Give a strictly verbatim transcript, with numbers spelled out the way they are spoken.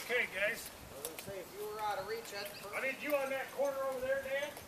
Okay, guys. I was gonna say, if you were out of reach, I'd... I need you on that corner over there, Dan.